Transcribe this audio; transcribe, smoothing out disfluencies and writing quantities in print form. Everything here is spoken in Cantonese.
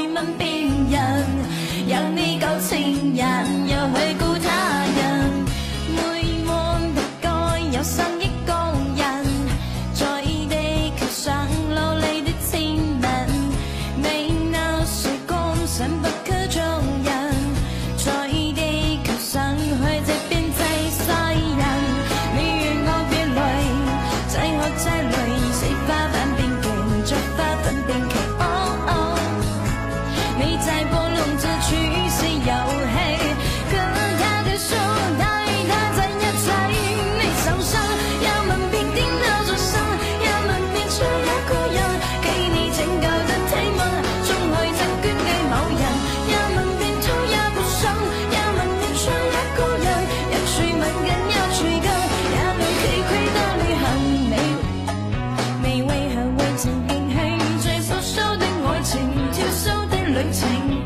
吻别人，有你旧情人又去顾他人，每晚大概有3億個人，在地球上流離的親吻，沒那誰共想不可眾人，在地球上去這邊濟世人，你與我別離，濟渴濟淚，死花瓣變勁，作花粉變奇。你在撥弄這趣事遊戲，可他的手帶他在一起，你受傷，也吻別定那座山，也吻別出一個人，給你拯救的體溫，終去贈捐給某人，也吻別偷也不想，也吻別出一個人，也去吻更要去更，也能體會的旅行，你為何未曾允許最保守的愛情，跳收的旅程。